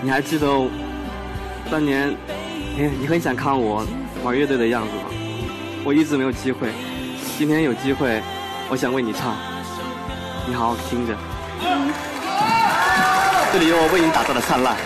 你还记得当年你很想看我玩乐队的样子吗？我一直没有机会，今天有机会，我想为你唱，你好好听着。这里有我为你打造的灿烂。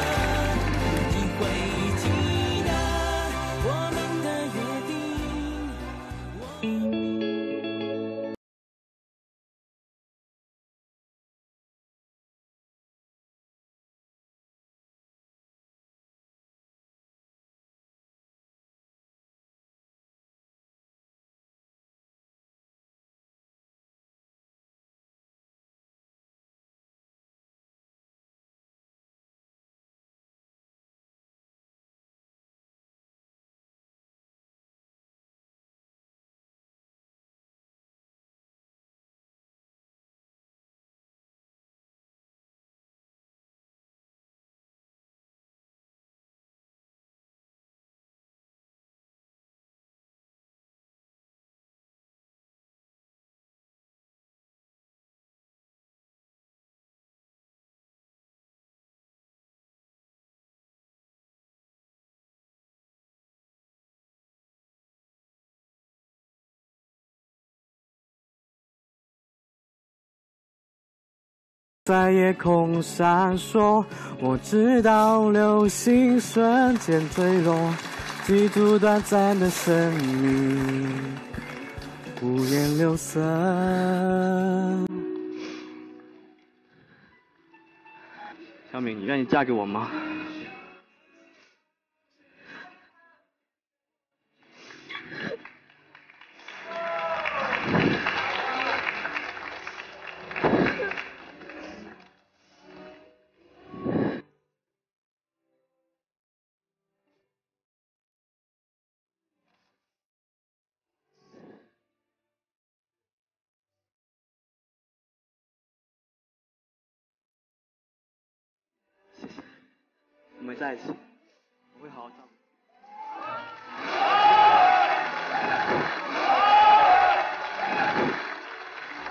在夜空闪烁，我知道流星瞬间坠落，记住短暂的生命，五颜六色。小敏，你愿意嫁给我吗？谢谢，我们在一起，我会好好照顾。